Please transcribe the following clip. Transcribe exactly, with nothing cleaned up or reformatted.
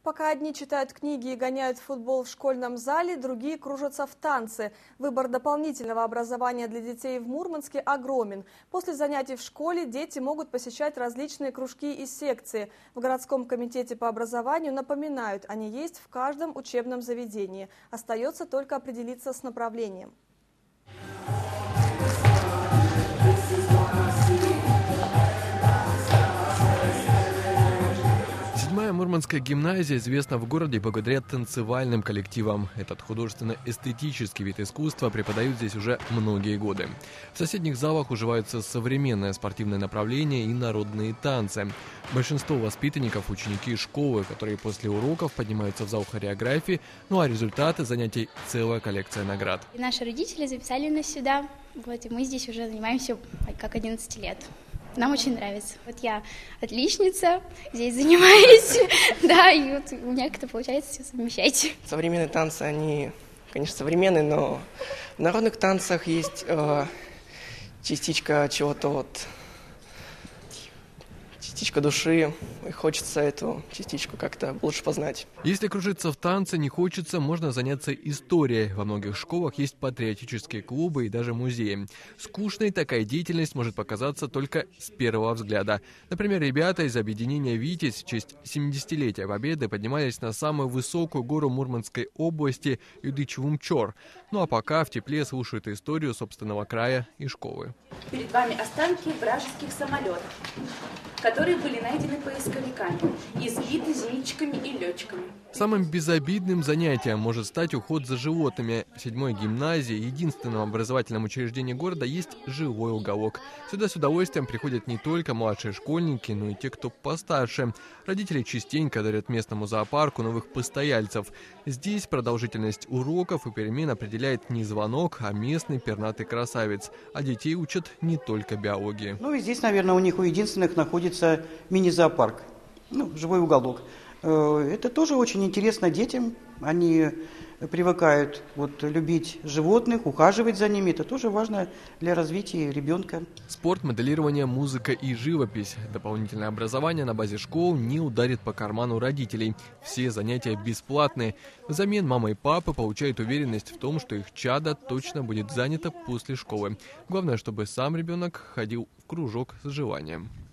Пока одни читают книги и гоняют в футбол в школьном зале, другие кружатся в танцы. Выбор дополнительного образования для детей в Мурманске огромен. После занятий в школе дети могут посещать различные кружки и секции. В городском комитете по образованию напоминают, они есть в каждом учебном заведении. Остается только определиться с направлением. Седьмая Мурманская гимназия известна в городе благодаря танцевальным коллективам. Этот художественно-эстетический вид искусства преподают здесь уже многие годы. В соседних залах уживаются современное спортивное направление и народные танцы. Большинство воспитанников – ученики школы, которые после уроков поднимаются в зал хореографии, ну а результаты занятий – целая коллекция наград. И наши родители записали нас сюда, вот, и мы здесь уже занимаемся как одиннадцать лет. Нам очень нравится. Вот я отличница, здесь занимаюсь, да, и вот у меня как-то получается все совмещать. Современные танцы, они, конечно, современные, но в народных танцах есть э, частичка чего-то вот, частичка души, и хочется эту частичку как-то лучше познать. Если кружиться в танце не хочется, можно заняться историей. Во многих школах есть патриотические клубы и даже музеи. Скучной такая деятельность может показаться только с первого взгляда. Например, ребята из объединения «Витязь» в честь семидесятилетия Победы поднимались на самую высокую гору Мурманской области Юдыч-Вумчор. Ну а пока в тепле слушают историю собственного края и школы. Перед вами останки вражеских самолетов, которые были найдены поисковиками и сбиты зенитчиками и летчиками. Самым безобидным занятием может стать уход за животными. В седьмой гимназии, единственном образовательном учреждении города, есть живой уголок. Сюда с удовольствием приходят не только младшие школьники, но и те, кто постарше. Родители частенько дарят местному зоопарку новых постояльцев. Здесь продолжительность уроков и перемен определяет не звонок, а местный пернатый красавец. А детей учат не только биологии. Ну и здесь, наверное, у них у единственных находится мини-зоопарк, ну, живой уголок. Это тоже очень интересно детям. Они привыкают вот, любить животных, ухаживать за ними. Это тоже важно для развития ребенка. Спорт, моделирование, музыка и живопись. Дополнительное образование на базе школ не ударит по карману родителей. Все занятия бесплатные. Взамен мама и папа получают уверенность в том, что их чадо точно будет занято после школы. Главное, чтобы сам ребенок ходил в кружок с желанием.